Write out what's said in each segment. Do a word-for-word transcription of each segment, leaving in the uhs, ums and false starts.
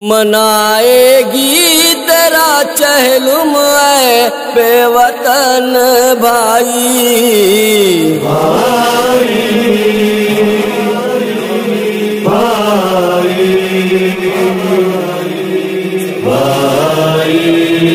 منائے گی تیرا چہلم اے بے وطن بھائی، بھائی بھائی بھائی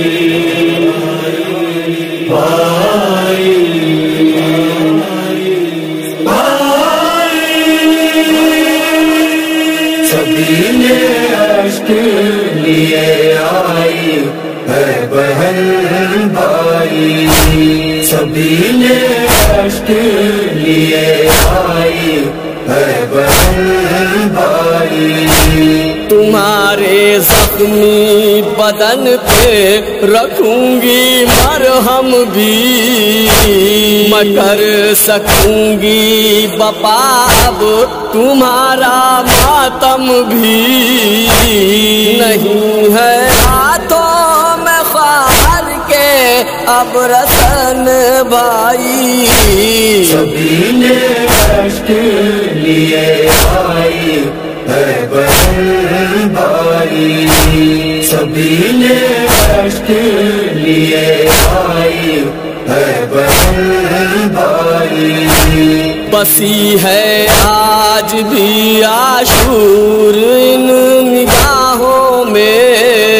سبیل عشق لیے آئی ہے بہن بھائی، سبیل عشق لیے آئی ہے بہن بھائی، تمہارے زخمی بدن پہ رکھوں گی مرہم بھی، میں کر سکوں گی بپا اب تمہارا ماتم بھی، نہیں ہے ہاتھوں میں خار کے اب رسن بھائی، سبیل عشق لیے آئی ہے بہن بھائی، سبیل عشق لیے آئی ہے بہن بھائی، بسی ہے آج بھی عاشور ان نگاہوں میں،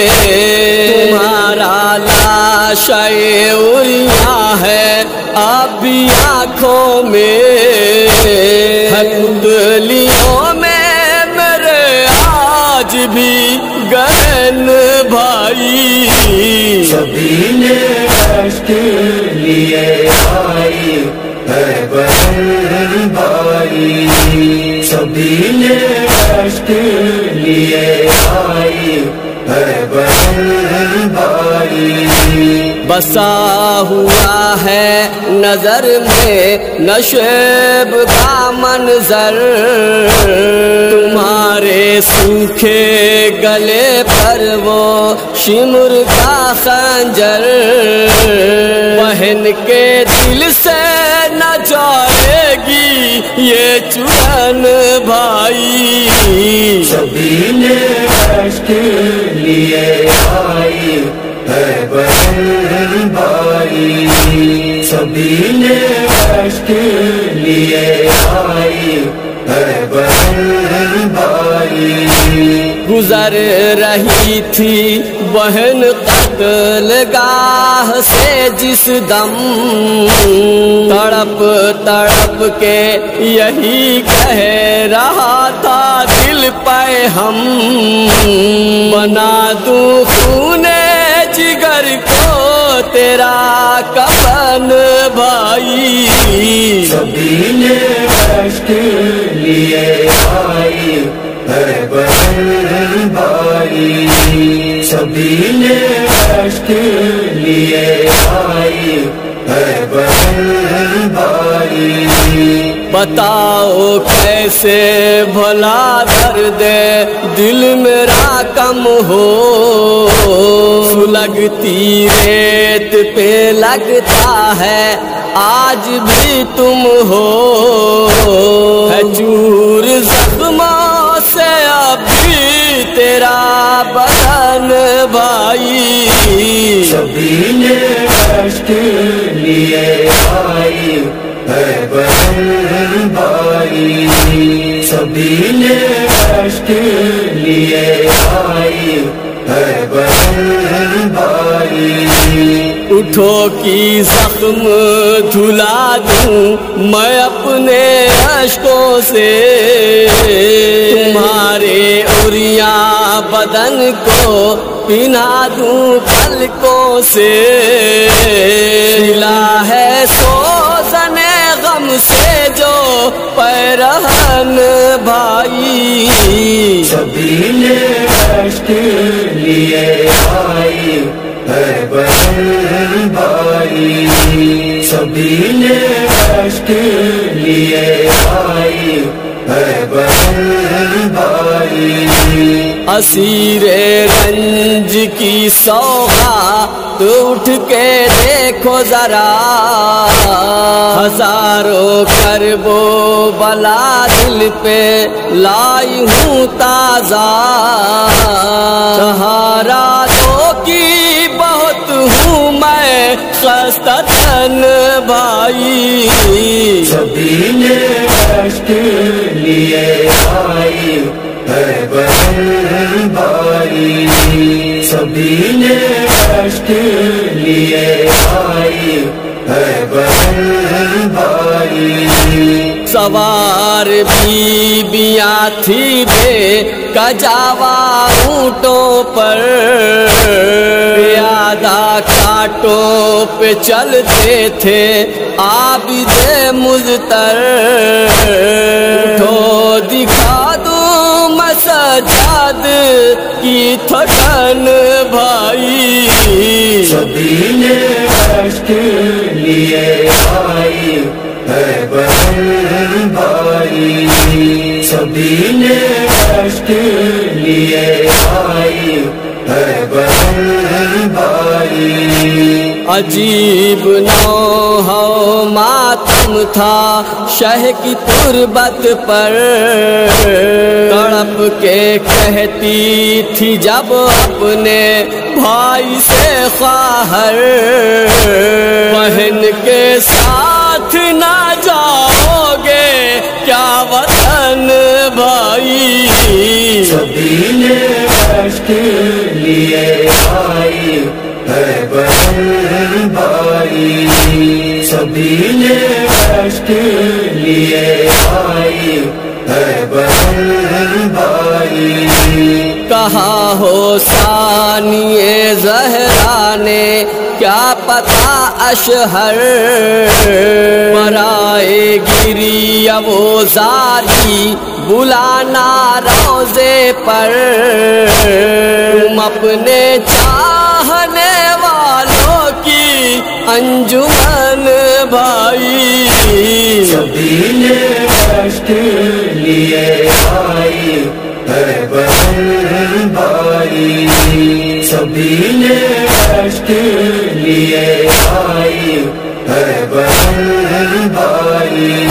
تمہارا لاشِ عریاں ہے اب بھی آنکھوں میں، ہے پتلیوں میں میرے آج بھی گہن بھائی، سبیل عشق لیے آئی ہے بہن بھائی، سبیل عشق لیے آئی ہے بہن بھائی، بسا ہوا ہے نظر میں نشیب کا منظر، تمہارے سوکھے گلے پر وہ شمر کا خنجر، بہن کے دل سے نہ جائے گی یہ چڑن بھائی، سبیل عشق لیے آئی ہے بہن بھائی، سبیل عشق لیے آئی ہے بہن بھائی، گزر رہی تھی بہن قتل گاہ سے جس دم، تڑپ تڑپ کے یہی کہہ رہا تھا دل پہ ہم، بنا دوں خون جگر کو تیرا کفن بھائی، سبیل عشق لیے آئی ہے بہن بھائی، سبیل عشق لیے آئی ہے بہن بھائی، بتاؤ کیسے بھلا درد دل میرا کم ہو، سلگتی ریت پہ لگتا ہے آج بھی تم ہو، ہے چور زخموں سے اب بھی تیرا بدن بھائی، سبیل عشق لیے آئی ہے بہن بھائی، سبیل عشق لیے آئی ہے بہن بھائی، اٹھو کی زخم دھلا دوں میں اپنے اشکوں سے، تمہارے عریاں بدن کو پہنا دوں پلکوں سے، سلا ہے سوزن غم سے جو پیرہن بھائی، سبیل عشق لیے آئی ہے بہن بھائی، سبیل عشق لیے آئی ہے بہن بھائی، اسیر رنج کی سوغات اٹھ کے دے دیکھو ذرا ہزاروں کرب و بلا دل پہ لائی ہوں تازہ سہارا دو کی بہت ہوں میں خستہ تن بھائی سبیل عشق لیے آئی ہے بہن بھائی سبیل عشق لیے آئی ہے بہن بھائی سوار بیبیاں تھی بے کجاوا اونٹوں پر پیادہ کانٹوں پہ چلتے تھے عابد مضطر اٹھو دکھا دوں میں سجاد کی تھکن بھائی سبیل عشق لیے آئی ہے بہن بھائی سبیل عشق لیے آئی ہے بہن بھائی عجیب نوحہ و ماتم تھا شہ کی تربت پر تڑپ کے کہتی تھی جب اپنے بھائی سے خواہر بہن کے ساتھ نہ جاؤ گے کیا وطن بھائی سبیل عشق لیے آئی ہے بہن بھائی سبیل عشق لیے آئی ہے بہن بھائی کہا ہو ثانی زہرا نے کیا پتا اشہر برائے گری اب وہ زاری بلانا روزے پر تم اپنے چاہنے والوں کی انجمن بھائی سبیل عشق لیے آئی ہے بہن بھائی سبیل عشق لیے آئی ہے بہن بھائی